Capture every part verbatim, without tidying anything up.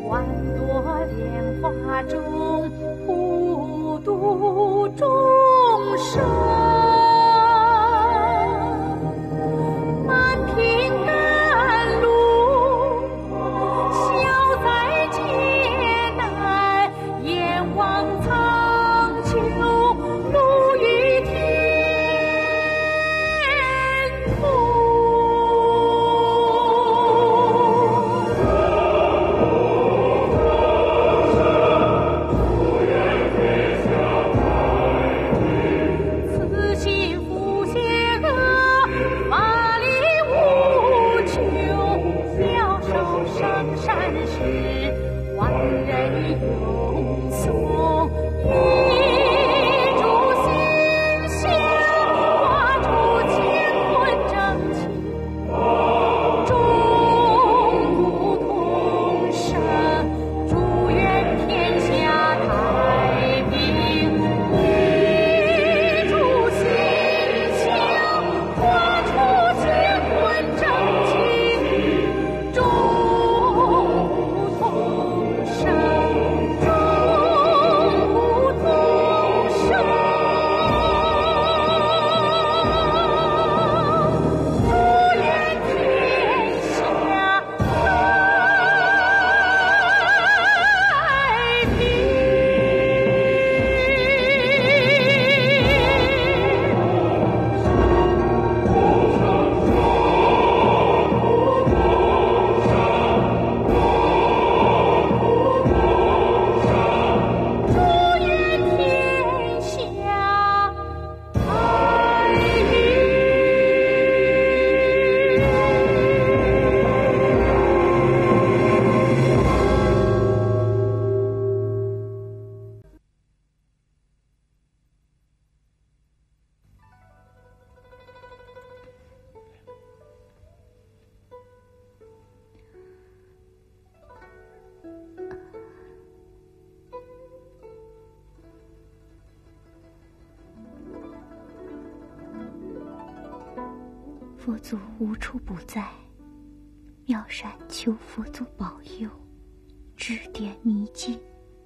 万朵莲花中普度众生。满庭甘露消灾解难，阎王苍穹路于天父。 佛祖无处不在，妙善求佛祖保佑，指点迷津。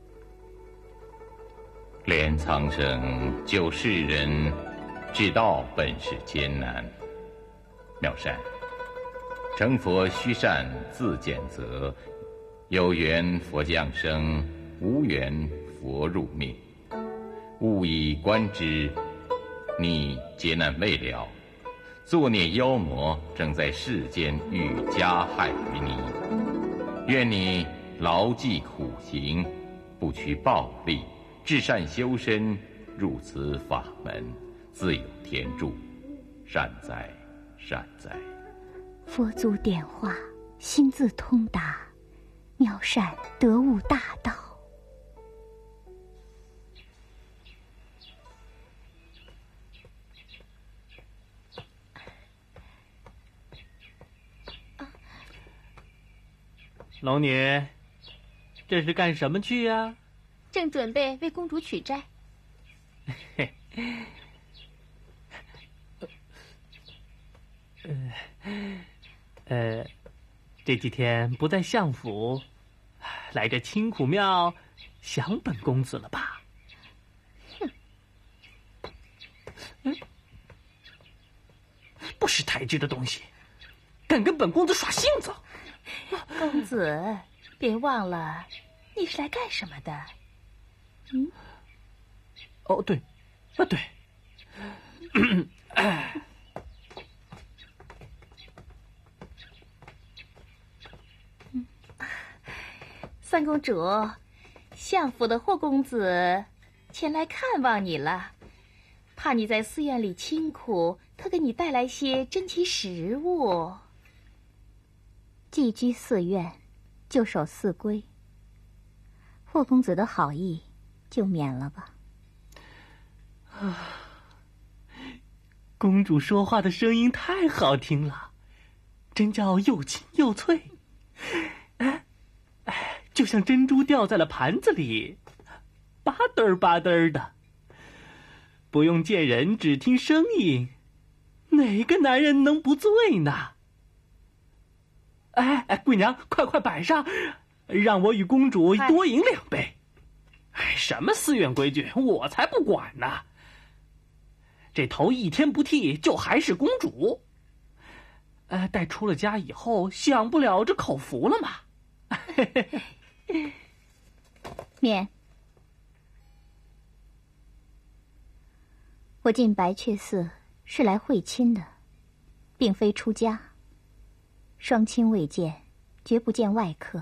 怜苍生救世人，至道本是艰难。妙善，成佛须善自检责，有缘佛降生，无缘佛入灭。勿以观之，你劫难未了，作孽妖魔正在世间欲加害于你。愿你牢记苦行，不取暴力，至善修身，入此法门，自有天助。善哉善哉。 佛祖点化，心自通达，妙善得悟大道。 龙女，这是干什么去呀？ 正准备为公主取斋。 嘿，呃，呃，这几天不在相府，来这清苦庙想本公子了吧？ 哼！ 嗯，不识抬举的东西，敢跟本公子耍性子！ 公子，别忘了，你是来干什么的？嗯？ 哦，对，啊对。 三公主，相府的霍公子前来看望你了，怕你在寺院里清苦，特给你带来些珍奇食物。 寄居寺院，就守寺规。霍公子的好意，就免了吧。 啊，公主说话的声音太好听了，真叫又亲又脆，哎，哎，就像珍珠掉在了盘子里，吧嘚儿吧嘚儿的。不用见人，只听声音，哪个男人能不醉呢？哎哎，贵娘，快快摆上， 让我与公主多赢两倍。哎，什么寺院规矩，我才不管呢！这头一天不剃，就还是公主。呃，待出了家以后，享不了这口福了嘛。 免。我进白雀寺是来会亲的，并非出家。双亲未见，绝不见外客。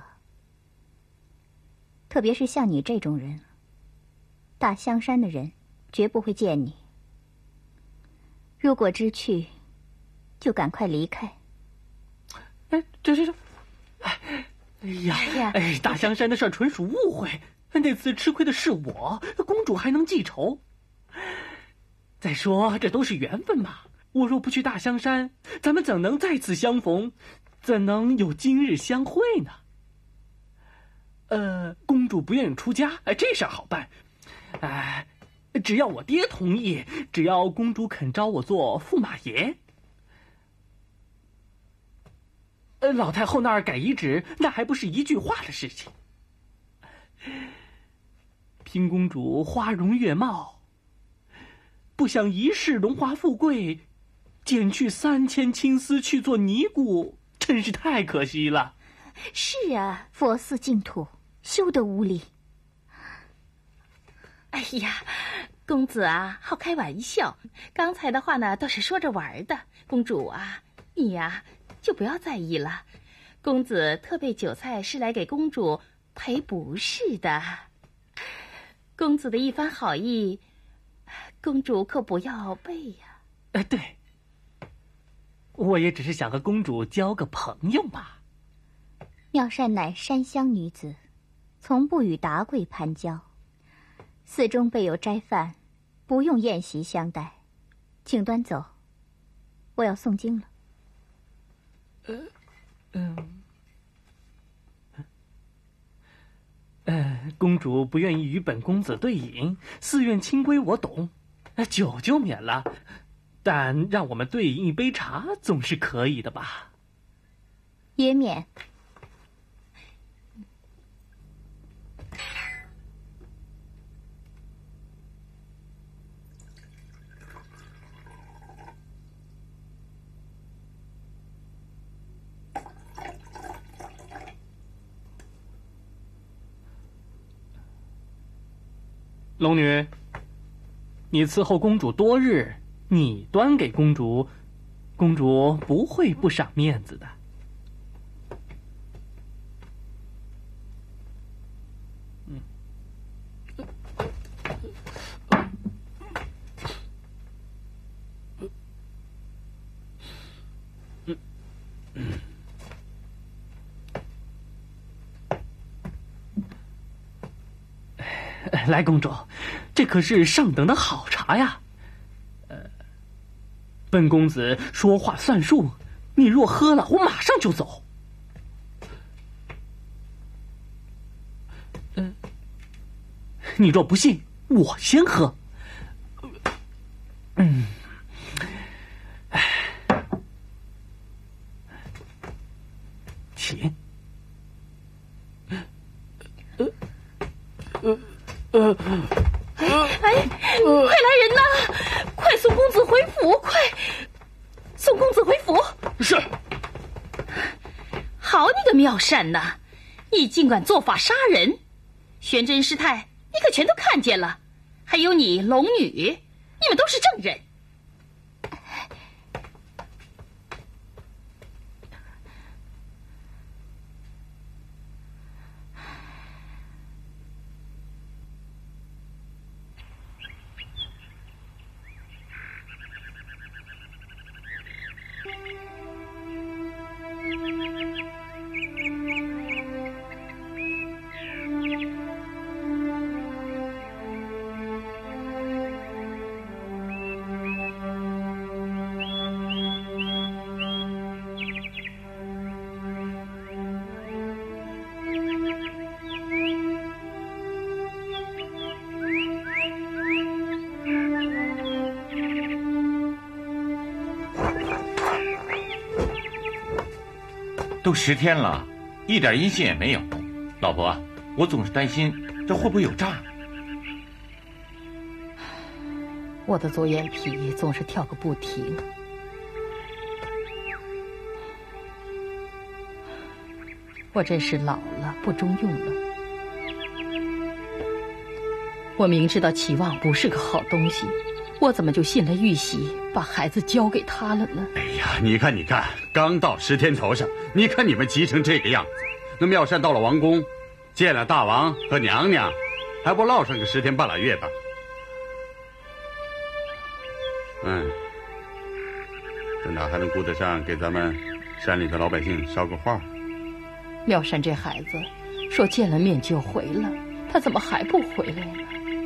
特别是像你这种人，大香山的人绝不会见你。如果知趣，就赶快离开。 哎，这这这，哎，哎呀，哎，大香山的事纯属误会。那次吃亏的是我，公主还能记仇？再说，这都是缘分嘛。我若不去大香山，咱们怎能再次相逢？怎能有今日相会呢？呃，公主不愿意出家，哎，这事儿好办。哎、呃，只要我爹同意，只要公主肯招我做驸马爷。呃，老太后那儿改遗旨，那还不是一句话的事情。拼公主花容月貌，不想一世荣华富贵，减去三千青丝去做尼姑，真是太可惜了。 是啊，佛寺净土，休得无礼。 哎呀，公子啊，好开玩笑，刚才的话呢都是说着玩的。公主啊，你呀、啊、就不要在意了。公子特备酒菜是来给公主赔不是的。公子的一番好意，公主可不要背呀。 哎，对，我也只是想和公主交个朋友嘛。 妙善乃山乡女子，从不与达贵攀交。寺中备有斋饭，不用宴席相待，请端走，我要诵经了。 呃，嗯，呃，公主不愿意与本公子对饮，寺院清规我懂，酒就免了，但让我们对饮一杯茶总是可以的吧？ 也免。 龙女，你伺候公主多日，你端给公主，公主不会不赏面子的。嗯，嗯，嗯。来，公主，这可是上等的好茶呀。呃，本公子说话算数，你若喝了，我马上就走。嗯、呃，你若不信，我先喝。嗯，哎，请。呃，呃。呃， 哎哎，快来人呐！快送公子回府！快送公子回府！ 是。 好你个妙善呐！你竟敢做法杀人！玄真师太，你可全都看见了。还有你龙女，你们都是证人。 都十天了，一点音信也没有。 老婆，我总是担心这会不会有诈。 我的左眼皮总是跳个不停。我真是老了，不中用了。我明知道期望不是个好东西，我怎么就信了玉玺，把孩子交给他了呢？ 哎呀，你看你看，刚到十天头上，你看你们急成这个样子。那妙善到了王宫，见了大王和娘娘，还不落上个十天半拉月吧？嗯，这哪还能顾得上给咱们山里的老百姓捎个话？ 妙善这孩子说见了面就回了，他怎么还不回来呢？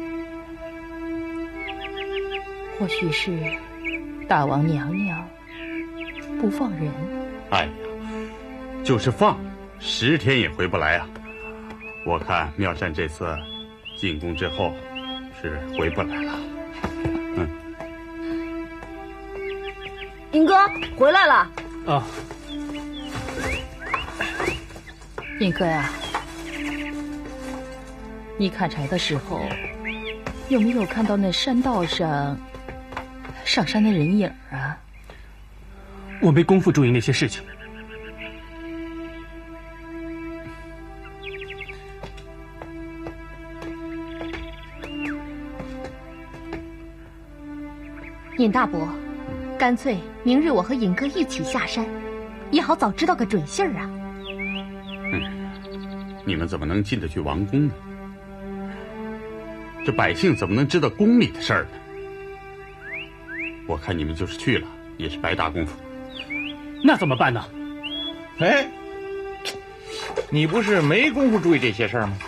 或许是大王娘娘不放人。 哎呀，就是放，十天也回不来啊！我看妙善这次进宫之后是回不来了。嗯， 英哥回来了。 啊， 英哥呀，你砍柴的时候有没有看到那山道上上山的人影啊？ 我没工夫注意那些事情。 尹大伯，干脆明日我和尹哥一起下山，也好早知道个准信儿啊。 嗯，你们怎么能进得去王宫呢？这百姓怎么能知道宫里的事儿呢？我看你们就是去了，也是白搭功夫。 那怎么办呢？ 哎，你不是没工夫注意这些事儿吗？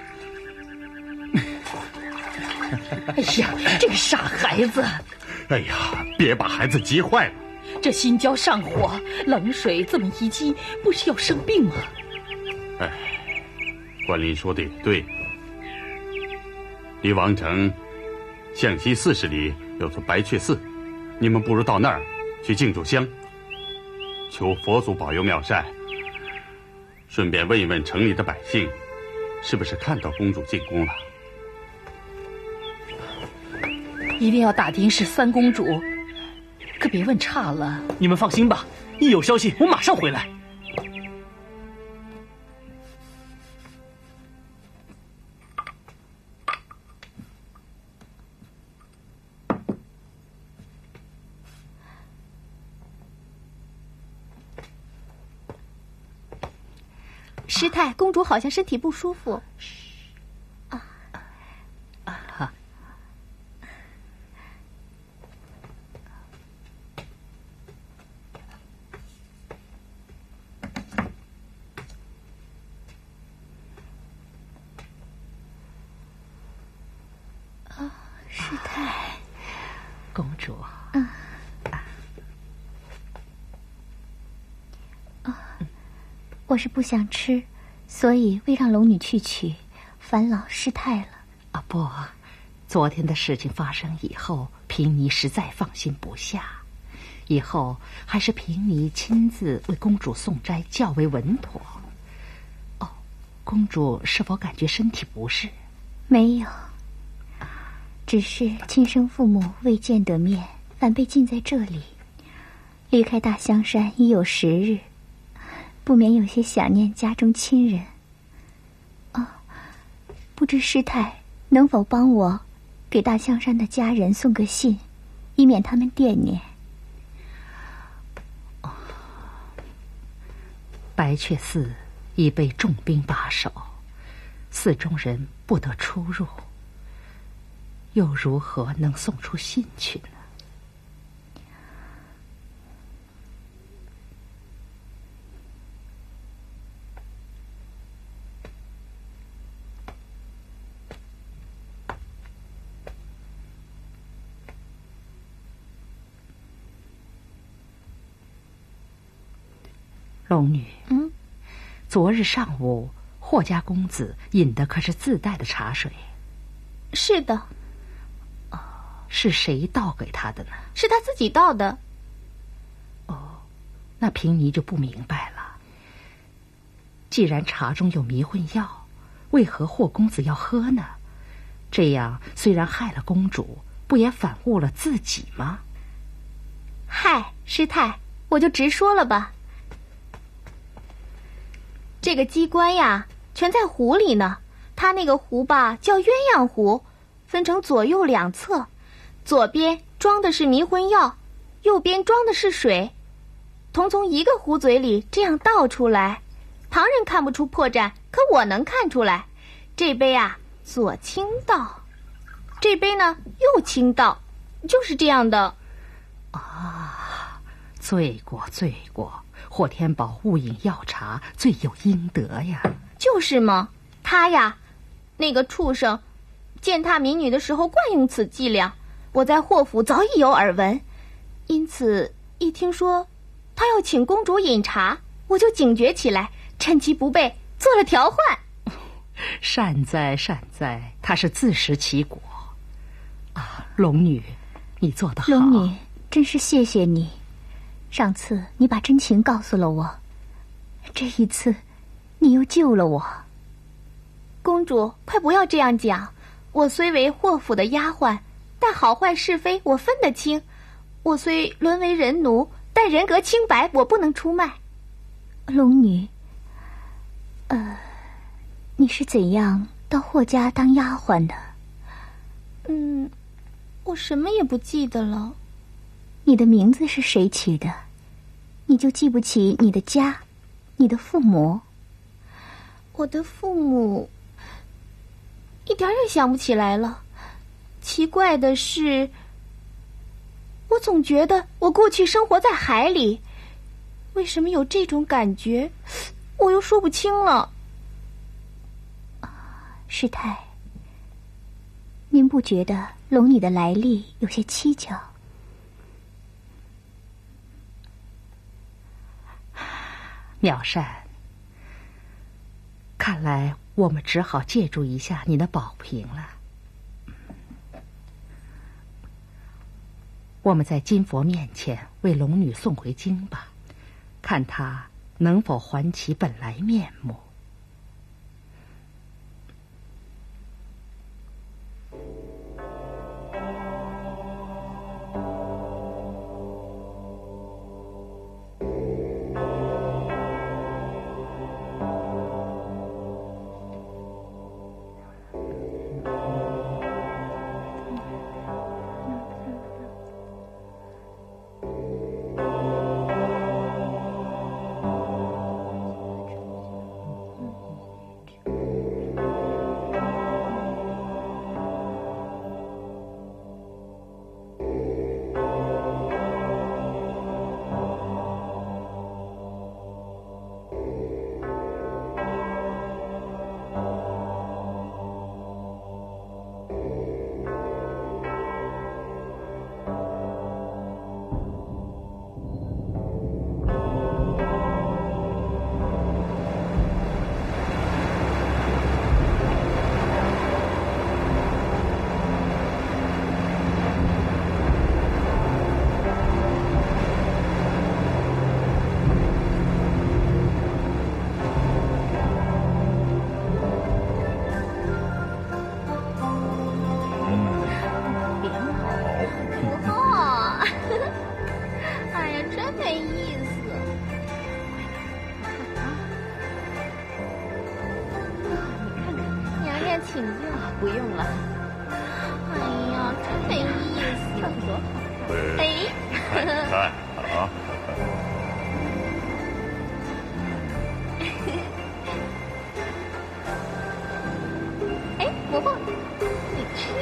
哎呀，这个傻孩子！ 哎呀，别把孩子急坏了。 这心焦上火，冷水这么一激，不是要生病吗？ 哎，关林说的也对。离王城向西四十里有座白雀寺，你们不如到那儿去敬炷香，求佛祖保佑妙善。顺便问一问城里的百姓，是不是看到公主进宫了？ 一定要打听是三公主，可别问差了。 你们放心吧，一有消息我马上回来。 师太，公主好像身体不舒服。 啊啊！ 啊，师太， 公主。 嗯。啊，我是不想吃，所以未让龙女去取，烦劳师太了。 啊不，昨天的事情发生以后，平妮实在放心不下，以后还是平妮亲自为公主送斋较为稳妥。哦，公主是否感觉身体不适？ 没有，只是亲生父母未见得面，反被禁在这里，离开大香山已有十日，不免有些想念家中亲人。哦，不知师太能否帮我给大香山的家人送个信，以免他们惦念。 哦，白雀寺已被重兵把守，寺中人不得出入，又如何能送出信去呢？龙女， 嗯， 昨日上午霍家公子饮的可是自带的茶水？ 是的。 哦，是谁倒给他的呢？ 是他自己倒的。 哦，那平妮就不明白了。 既然茶中有迷魂药，为何霍公子要喝呢？这样虽然害了公主，不也反误了自己吗？ 嗨，师太，我就直说了吧。这个机关呀，全在壶里呢。它那个壶吧，叫鸳鸯壶，分成左右两侧，左边装的是迷魂药，右边装的是水，同从一个壶嘴里这样倒出来。旁人看不出破绽，可我能看出来。这杯啊，左倾倒，这杯呢右倾倒，就是这样的。 啊，罪过罪过！霍天宝误饮药茶，罪有应得呀。 就是嘛，他呀，那个畜生，践踏民女的时候惯用此伎俩，我在霍府早已有耳闻，因此一听说他要请公主饮茶，我就警觉起来，趁其不备做了调换。 善哉善哉，他是自食其果啊！龙女，你做得好。 龙女，真是谢谢你。上次你把真情告诉了我，这一次你又救了我。公主，快不要这样讲，我虽为霍府的丫鬟，但好坏是非我分得清。我虽沦为人奴，但人格清白，我不能出卖。龙女，呃，你是怎样到霍家当丫鬟的？嗯，我什么也不记得了。你的名字是谁起的？你就记不起你的家，你的父母？我的父母一点也想不起来了。奇怪的是，我总觉得我过去生活在海里，为什么有这种感觉，我又说不清了。师太，您不觉得龙女的来历有些蹊跷？ 妙善，看来我们只好借助一下你的宝瓶了。我们在金佛面前为龙女诵回经吧，看她能否还其本来面目。 请教，不用了。哎呀，真没意思，唱多好看！哎， 看看啊！ 哎，伯伯，你吃？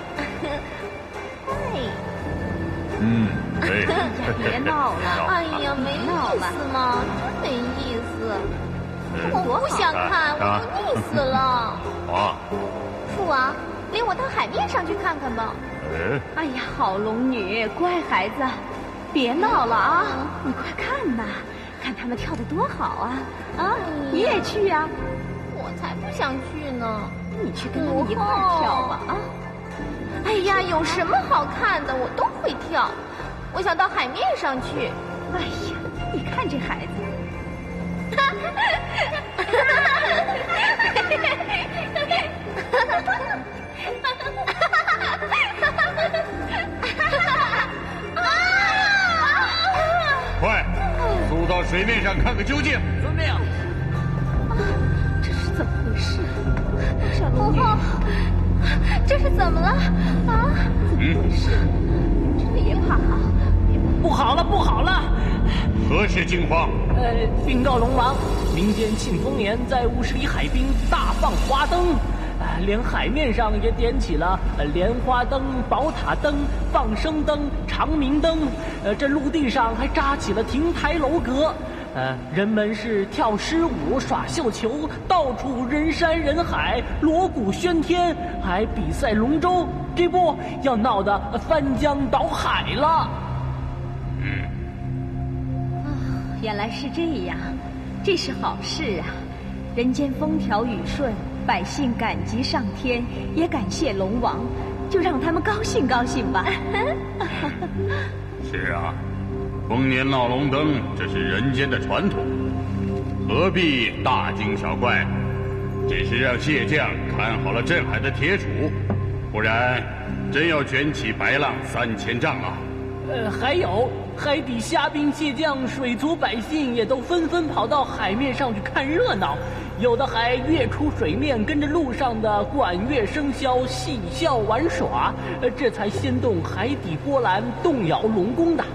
哎， 嗯，对。 别闹了！哎呀，没意思嘛，真没意思。我不想看，我都腻死了。 啊！ 父王，领我到海面上去看看吧。 哎， 哎呀，好龙女，乖孩子，别闹了啊！你快看呐，看他们跳得多好啊！啊，你也去呀？ 我才不想去呢。 你去跟他们一块儿跳吧啊！ 哎呀，有什么好看的？我都会跳。我想到海面上去。 哎呀，你看这孩子。 快，速到水面上看个究竟。 遵命。 这是怎么回事？小龙女，这是怎么了？啊？怎么回事？别怕啊！ 不好了，不好了！ 何事惊慌？ 呃，禀告龙王，民间庆丰年在五十里海滨大放花灯，呃，连海面上也点起了呃莲花灯、宝塔灯、放生灯、长明灯，呃，这陆地上还扎起了亭台楼阁。呃，人们是跳狮舞、耍绣球，到处人山人海，锣鼓喧天，还比赛龙舟，这不要闹得翻江倒海了。 嗯，啊，原来是这样，这是好事啊！人间风调雨顺，百姓感激上天，也感谢龙王，就让他们高兴高兴吧。 是啊。丰年闹龙灯，这是人间的传统，何必大惊小怪？只是让蟹将看好了镇海的铁杵，不然真要卷起白浪三千丈啊！ 呃，还有海底虾兵蟹将、水族百姓也都纷纷跑到海面上去看热闹，有的还跃出水面，跟着路上的管乐笙箫戏笑玩耍，呃，这才掀动海底波澜，动摇龙宫的。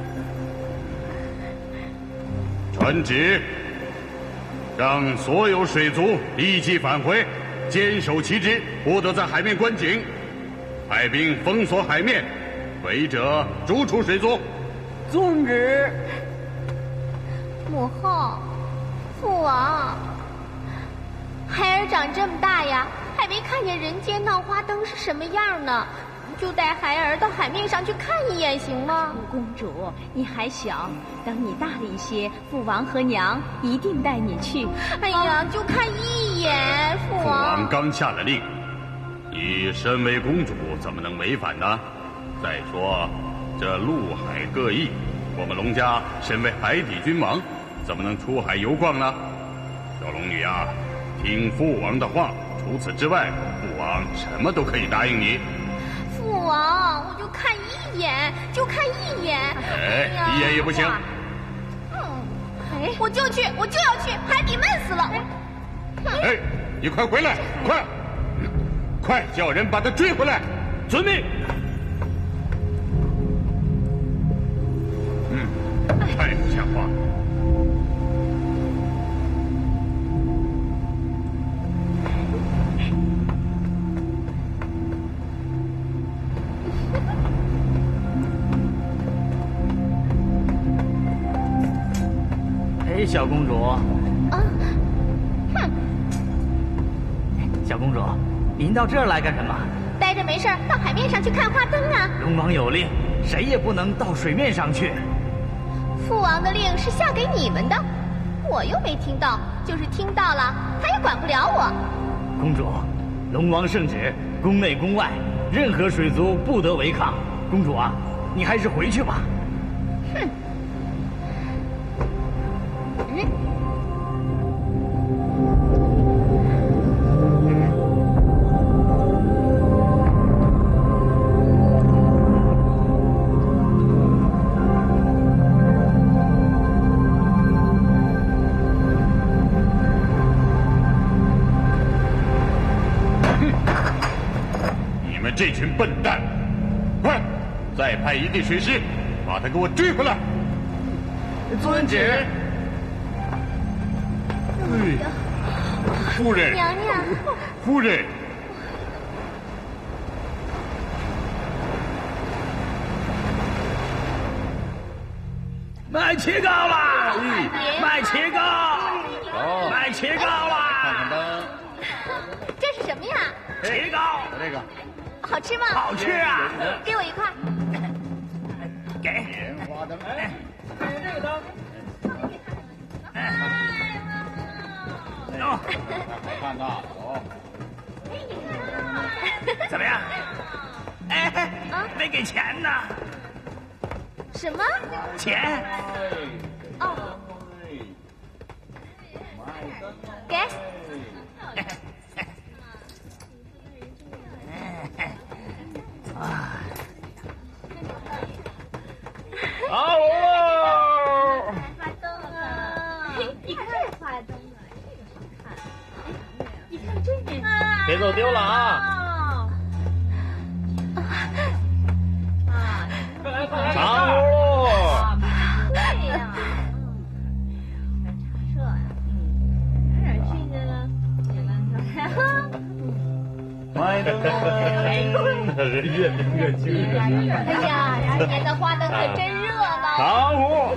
传旨，让所有水族立即返回，坚守其职，不得在海面观景。派兵封锁海面，违者逐出水族。 遵旨。 母后，父王，孩儿长这么大呀，还没看见人间闹花灯是什么样呢。就带孩儿到海面上去看一眼行吗？ 公主，你还小，等你大了一些，父王和娘一定带你去。 哎呀，就看一眼，父王。 父王刚下了令，你身为公主，怎么能违反呢？再说，这陆海各异，我们龙家身为海底君王，怎么能出海游逛呢？小龙女啊，听父王的话，除此之外，父王什么都可以答应你。 父王，我就看一眼，就看一眼。 哎，一眼也不行。 嗯，哎，我就去，我就要去，海底闷死了。 哎，你快回来，快，快叫人把他追回来。 遵命。 嗯，太不像话了。 哎，小公主。 啊，哼！ 小公主，您到这儿来干什么？ 待着没事儿，到海面上去看花灯啊。 龙王有令，谁也不能到水面上去。 父王的令是下给你们的，我又没听到，就是听到了，他也管不了我。 公主，龙王圣旨，宫内宫外，任何水族不得违抗。公主啊，你还是回去吧。 哼。嗯。 这群笨蛋，快，再派一地水师，把他给我追回来。 遵旨。 嗯，夫人， 娘娘， 夫人， 卖切糕啦！卖切糕，卖切糕啦！ 看看灯， 这是什么呀？ 切糕， 这个。 好吃吗？ 好吃啊！ 给我一块。 给。 莲花灯， 哎，看这个灯。哎， 哦，好看的哦。 怎么样？哎， 啊， 没给钱呢。 什么？ 钱。 哦。 给。 好哦！ 你看这花灯啊，这个好看。你看这个， 别走丢了啊！ 啊， 快来快来！长屋。 对呀，嗯，茶社呀，嗯，哪儿去去了？ 欢迎灯笼，人越变越精神。 哎呀，今年的花灯可真热闹。 长屋。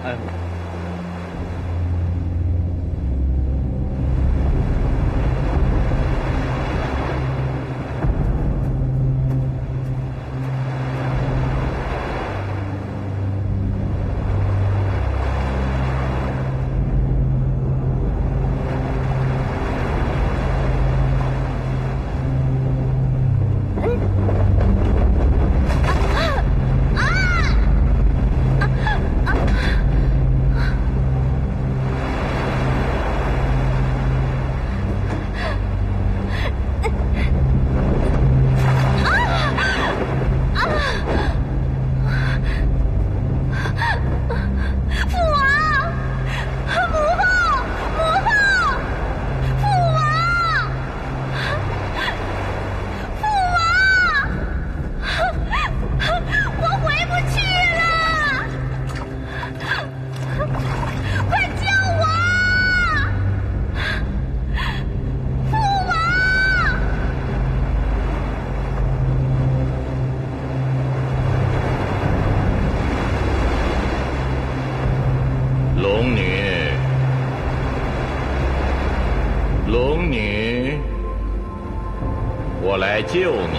龙女，龙女，我来救你。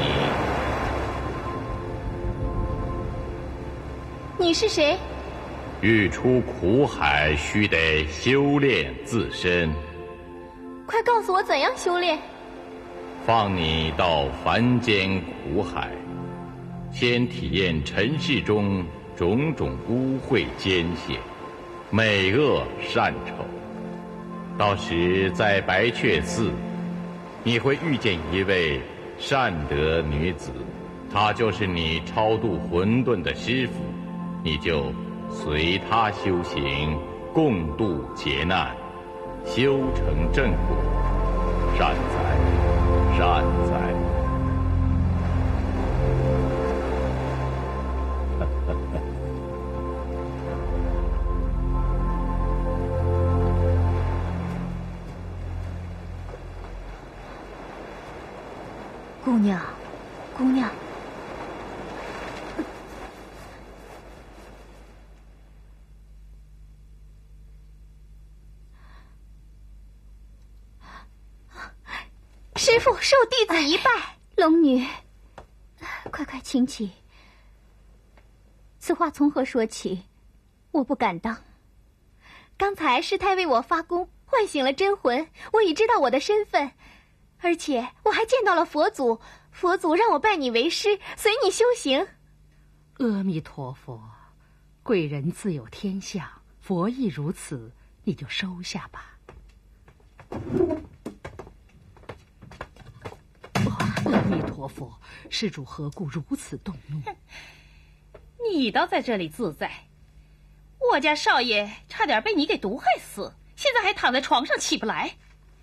你是谁？ 欲出苦海，须得修炼自身。 快告诉我怎样修炼。 放你到凡间苦海，先体验尘世中种种污秽艰险、美恶善丑。到时在白雀寺，你会遇见一位善德女子，她就是你超度混沌的师傅，你就随她修行，共度劫难，修成正果。善哉，善哉。 姑娘，姑娘， 师父，受弟子一拜。 龙女，快快请起。此话从何说起？我不敢当。 刚才师太为我发功，唤醒了真魂，我已知道我的身份。而且我还见到了佛祖，佛祖让我拜你为师，随你修行。 阿弥陀佛，贵人自有天相，佛意如此，你就收下吧。阿弥陀佛，施主何故如此动怒？ 你倒在这里自在，我家少爷差点被你给毒害死，现在还躺在床上起不来。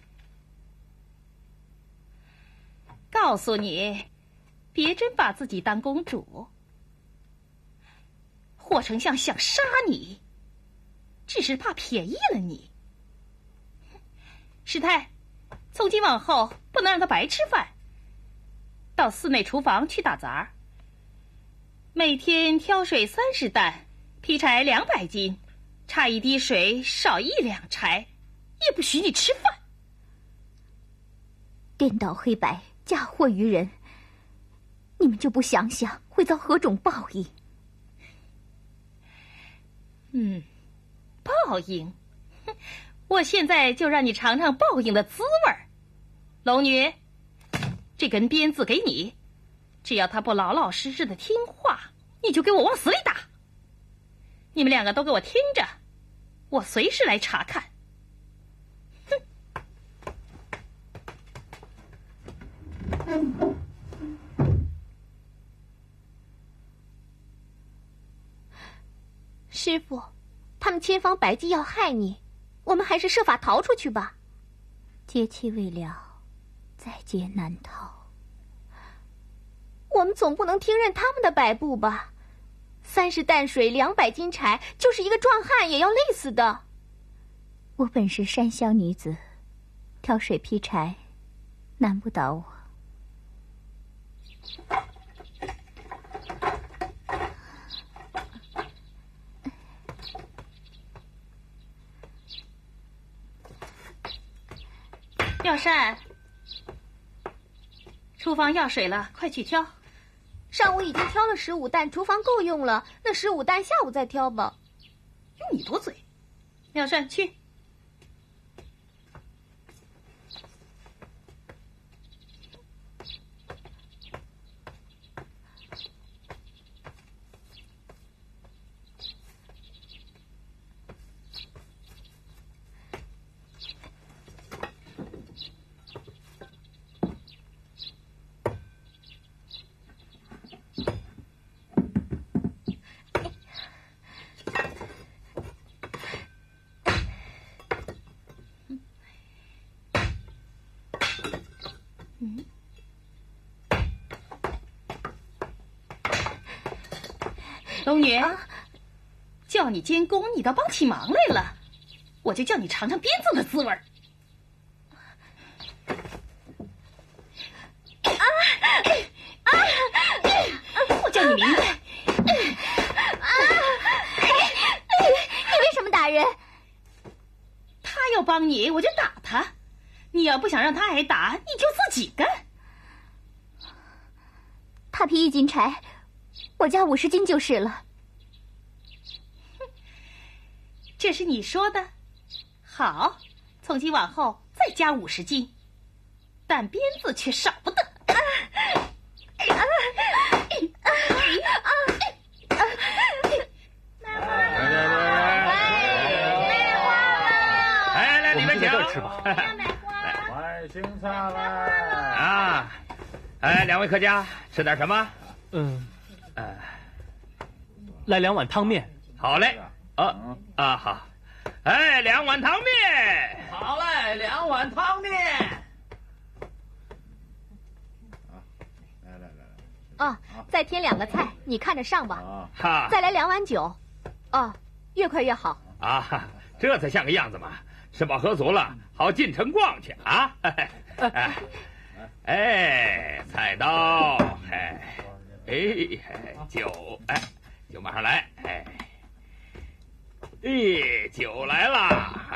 告诉你，别真把自己当公主。霍丞相想杀你，只是怕便宜了你。师太，从今往后不能让他白吃饭，到寺内厨房去打杂，每天挑水三十担，劈柴两百斤，差一滴水少一两柴，也不许你吃饭。 颠倒黑白，嫁祸于人，你们就不想想会遭何种报应？ 嗯，报应？我现在就让你尝尝报应的滋味儿。龙女，这根鞭子给你，只要他不老老实实的听话，你就给我往死里打。你们两个都给我听着，我随时来查看。哼！ 师傅，他们千方百计要害你，我们还是设法逃出去吧。 劫期未了，在劫难逃。 我们总不能听任他们的摆布吧？三十担水，两百斤柴，就是一个壮汉也要累死的。 我本是山乡女子，挑水劈柴，难不倒我。 妙善，厨房要水了，快去挑。 上午已经挑了十五担，厨房够用了，那十五担下午再挑吧。 用你多嘴。妙善，去。龙女，啊、叫你监工，你倒帮起忙来了，我就叫你尝尝鞭子的滋味儿。啊啊！我叫你明白。 啊！你为什么打人？ 他要帮你，我就打他；你要不想让他挨打，你就自己干。 他劈一斤柴，我加五十斤就是了。 这是你说的，好，从今往后再加五十斤，但鞭子却少不得。啊啊啊啊啊！ 卖花了！卖花了！来来，你们请吃吧。 买青菜了啊！哎，两位客家吃点什么？ 嗯，呃，来两碗汤面。 好嘞。啊啊好，哎，两碗汤面。 好嘞，两碗汤面。 啊，来来来来。哦，再添两个菜，你看着上吧。 哈。 再来两碗酒。哦，越快越好。 啊，这才像个样子嘛！吃饱喝足了，好进城逛去啊！哎，哎，菜刀，哎，哎，酒，哎，酒马上来，哎。哎，酒来了！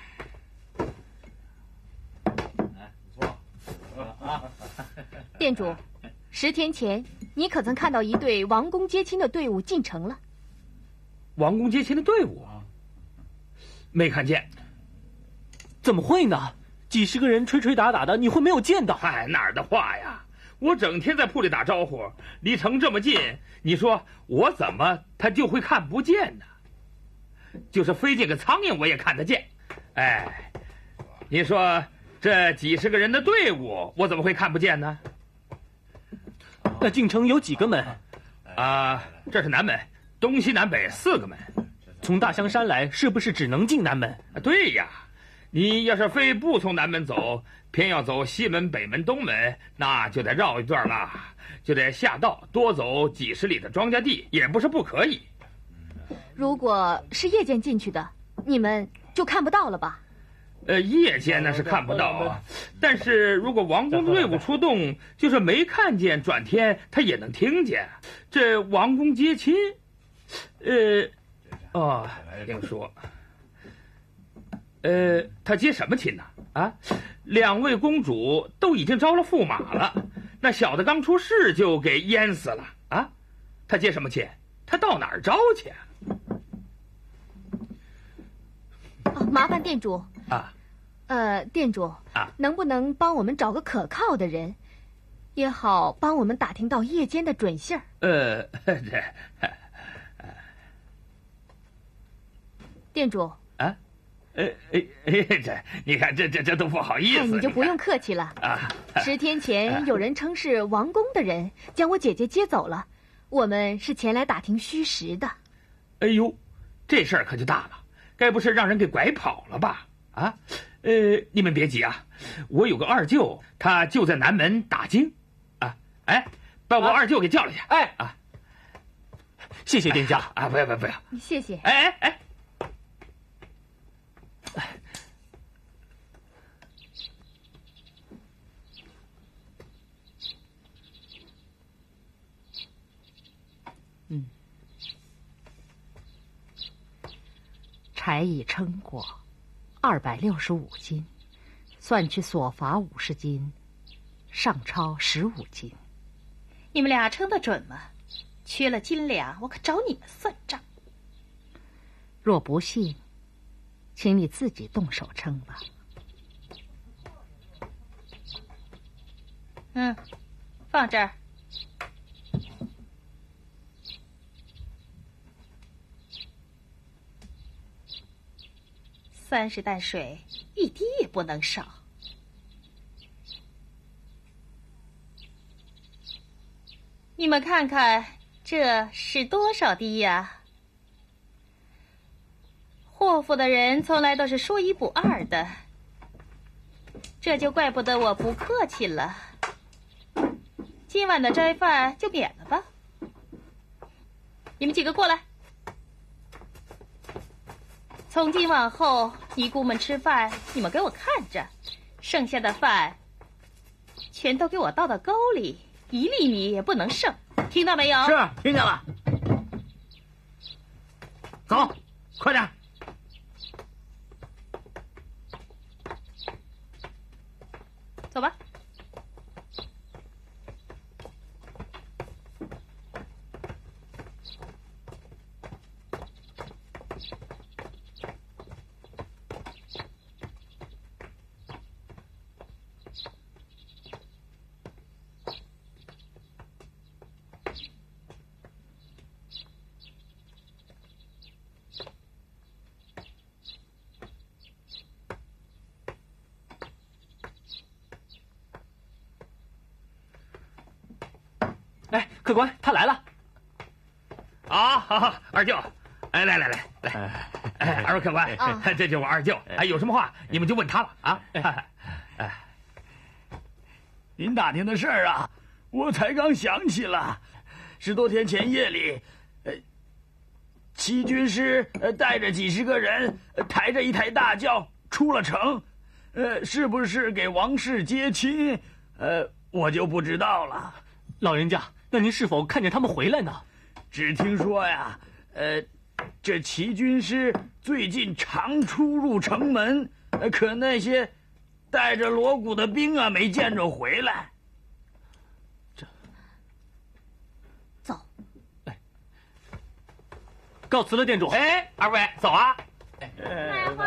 哎，不错，啊！ 店主，十天前你可曾看到一队王公接亲的队伍进城了？ 王公接亲的队伍？没看见。 怎么会呢？几十个人吹吹打打的，你会没有见到？ 嗨，哪儿的话呀！我整天在铺里打招呼，离城这么近，你说我怎么他就会看不见呢？就是飞进个苍蝇我也看得见，哎，你说这几十个人的队伍我怎么会看不见呢？ 那进城有几个门？ 啊，这是南门，东西南北四个门。 从大香山来是不是只能进南门？ 对呀，你要是非不从南门走，偏要走西门、北门、东门，那就得绕一段了，就得下道多走几十里的庄稼地，也不是不可以。 如果是夜间进去的，你们就看不到了吧？ 呃，夜间那是看不到，但是如果王公队伍出动，就是没看见，转天他也能听见。这王公接亲，呃，哦，听说，呃，他接什么亲呢？啊，两位公主都已经招了驸马了，那小的刚出世就给淹死了啊！他接什么亲？他到哪儿招去啊？ 哦，麻烦店主啊， 呃，店主啊， 能不能帮我们找个可靠的人，也好帮我们打听到夜间的准信儿？ 呃，这， 店主啊， 呃哎哎，这你看这这这都不好意思。 哎，你就不用客气了啊！ 十天前有人称是王公的人将我姐姐接走了，我们是前来打听虚实的。 哎呦，这事儿可就大了，该不是让人给拐跑了吧？啊，呃，你们别急啊，我有个二舅，他就在南门打更，啊，哎，把我二舅给叫来去。哎啊， 谢谢店家啊，不要不要不要， 谢谢。 哎哎哎。 嗯，柴已称过，二百六十五斤，算去所罚五十斤，上超十五斤。 你们俩称得准吗？缺了斤两，我可找你们算账。 若不信，请你自己动手称吧。 嗯，放这儿。三十担水，一滴也不能少。你们看看，这是多少滴呀？祸福的人从来都是说一不二的，这就怪不得我不客气了。今晚的斋饭就免了吧。你们几个过来。从今往后，尼姑们吃饭，你们给我看着，剩下的饭全都给我倒到沟里，一粒米也不能剩，听到没有？ 是，听见了。走，快点。 走吧。 哎，客官，他来了。 啊，好好，二舅，哎，来来来来，哎，二位客官，这就是我二舅，哎，有什么话你们就问他了啊。 哎，您打听的事儿啊，我才刚想起了，十多天前夜里，呃，齐军师呃带着几十个人，抬着一台大轿出了城，呃，是不是给王氏接亲？呃，我就不知道了。 老人家，那您是否看见他们回来呢？ 只听说呀，呃，这齐军师最近常出入城门，呃，可那些带着锣鼓的兵啊，没见着回来。 这， 走。 哎，告辞了，店主。 哎，二位走啊。 卖花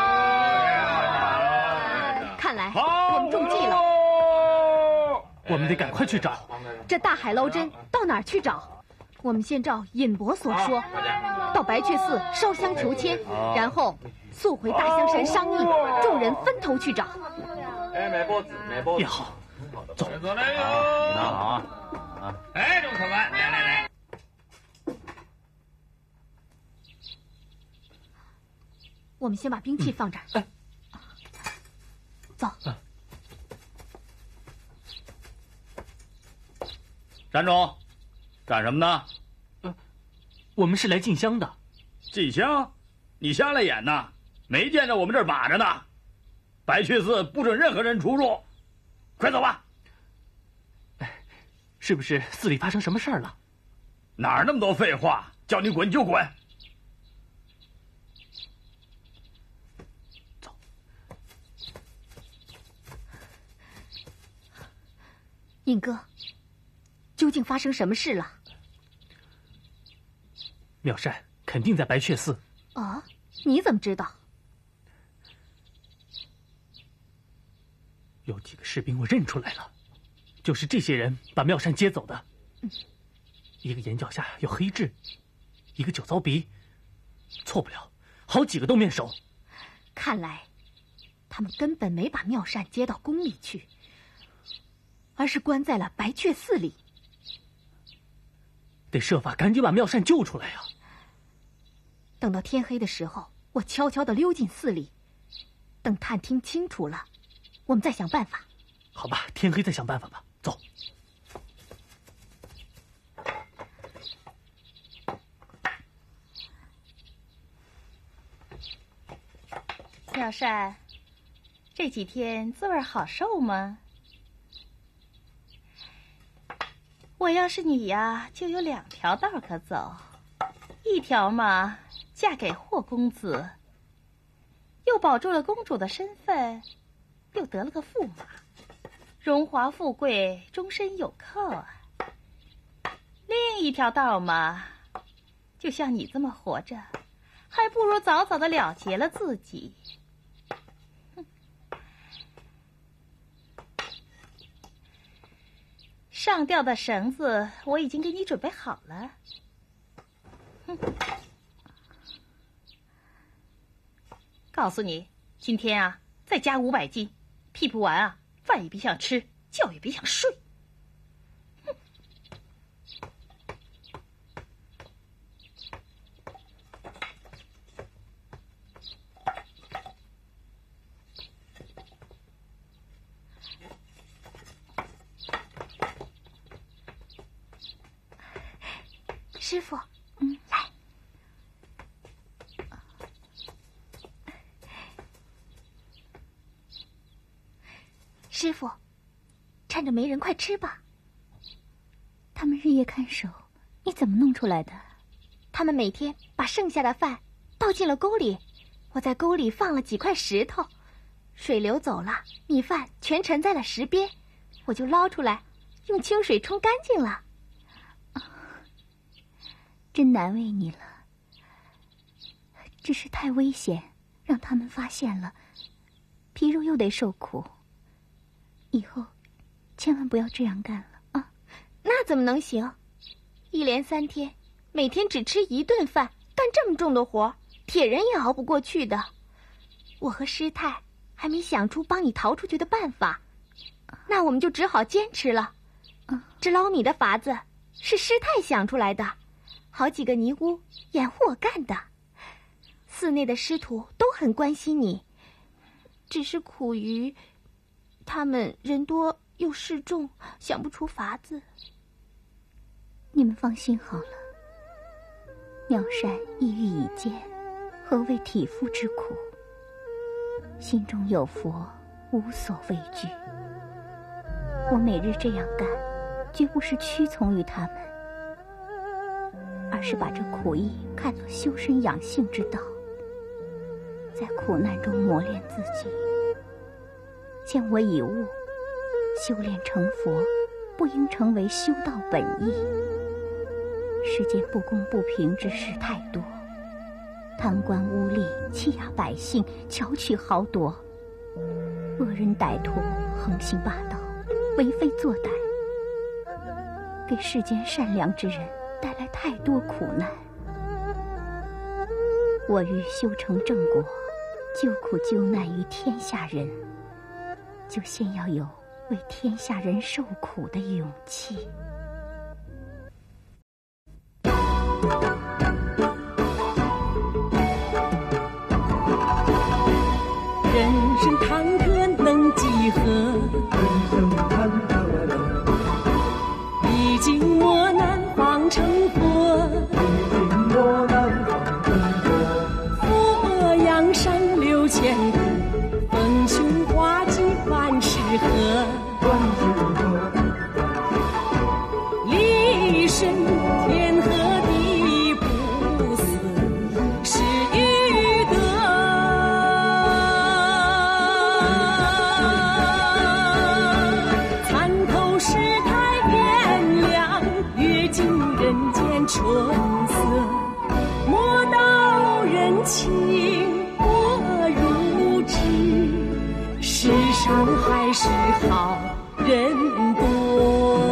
了。 看来我们中计了。 我们得赶快去找这大海捞针，到哪儿去找？我们先照尹伯所说，到白雀寺烧香求签，然后速回大香山商议，众人分头去找。 哎，买报纸，买报纸。 也好，走。 走来哟！那好啊，啊！哎，众客官，来来来。 我们先把兵器放这儿。 哎， 走。 山中，干什么呢？ 呃，我们是来进香的。 进香？你瞎了眼呐！没见着我们这儿把着呢。白雀寺不准任何人出入，快走吧。 哎，是不是寺里发生什么事儿了？ 哪儿那么多废话？叫你滚就滚。 走。 尹哥。究竟发生什么事了？ 妙善肯定在白雀寺。 啊，你怎么知道？ 有几个士兵我认出来了，就是这些人把妙善接走的。 嗯、 一个眼角下有黑痣，一个酒糟鼻，错不了，好几个都面熟。 看来，他们根本没把妙善接到宫里去，而是关在了白雀寺里。 得设法赶紧把妙善救出来呀！ 等到天黑的时候，我悄悄地溜进寺里，等探听清楚了，我们再想办法。 好吧，天黑再想办法吧。走。 妙善，这几天滋味好受吗？我要是你呀，就有两条道可走。一条嘛，嫁给霍公子，又保住了公主的身份，又得了个驸马，荣华富贵，终身有靠啊。另一条道嘛，就像你这么活着，还不如早早的了结了自己。上吊的绳子我已经给你准备好了。哼，告诉你，今天啊，再加五百斤，屁股完啊，饭也别想吃，觉也别想睡。哼， 师傅，嗯，来。师傅，趁着没人，快吃吧。他们日夜看守，你怎么弄出来的？他们每天把剩下的饭倒进了沟里，我在沟里放了几块石头，水流走了，米饭全沉在了石边，我就捞出来，用清水冲干净了。真难为你了，只是太危险，让他们发现了，皮肉又得受苦。以后千万不要这样干了啊！ 那怎么能行？一连三天，每天只吃一顿饭，干这么重的活，铁人也熬不过去的。我和师太还没想出帮你逃出去的办法，那我们就只好坚持了。这捞米的法子是师太想出来的。好几个尼姑掩护我干的，寺内的师徒都很关心你，只是苦于他们人多又势众，想不出法子。 你们放心好了，妙善意欲已坚，何谓体肤之苦？心中有佛，无所畏惧。我每日这样干，绝不是屈从于他们，而是把这苦役看作修身养性之道，在苦难中磨练自己。见我已悟，修炼成佛，不应成为修道本意。世间不公不平之事太多，贪官污吏，欺压百姓，巧取豪夺，恶人歹徒横行霸道，为非作歹，给世间善良之人带来太多苦难。我欲修成正果，救苦救难于天下人，就先要有为天下人受苦的勇气。 人生坎坷能几何？人生坎坷能几何？历经磨难方成佛。历经磨难方成佛。佛扬山流千古，逢凶化吉万事和。万事和。立身天和地不死，是欲得。参透世态变量，阅尽人间春色。莫道人情我如织，世上还是好人多。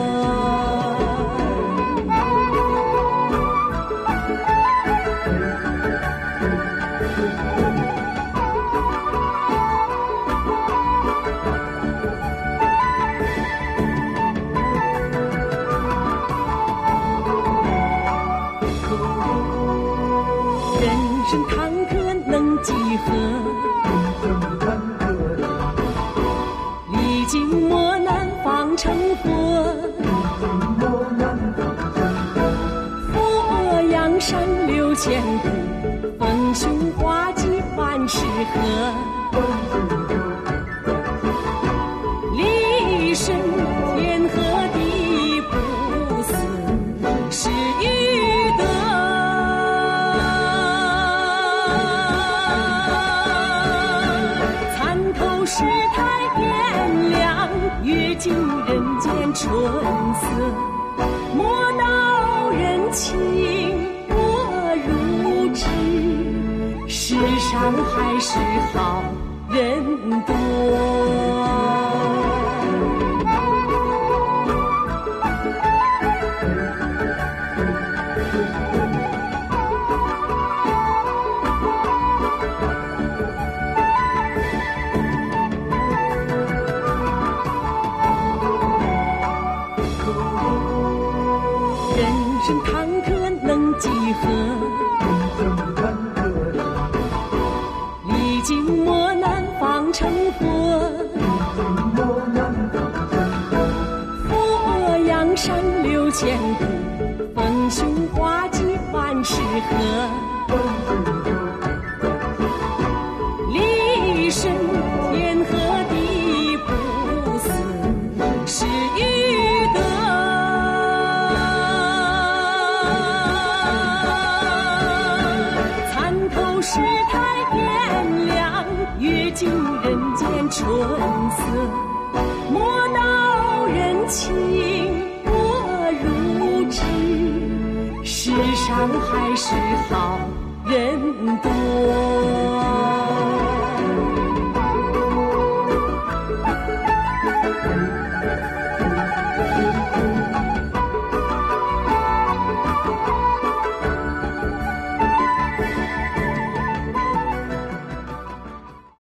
生坎坷能几何？历经磨难方成佛。佛阳山六千古，逢凶化吉万事和。立身天和地不死，是欲得。参透世态炎凉，阅尽人间春色。莫道人情我如织，世上还是好人多。人生坎坷能几何？历经磨难方成佛。佛阳山六千古，逢凶化吉万事和。立身天和地不死，是欲得。世态炎凉，阅尽人间春色。莫道人情我如织，世上还是好人多。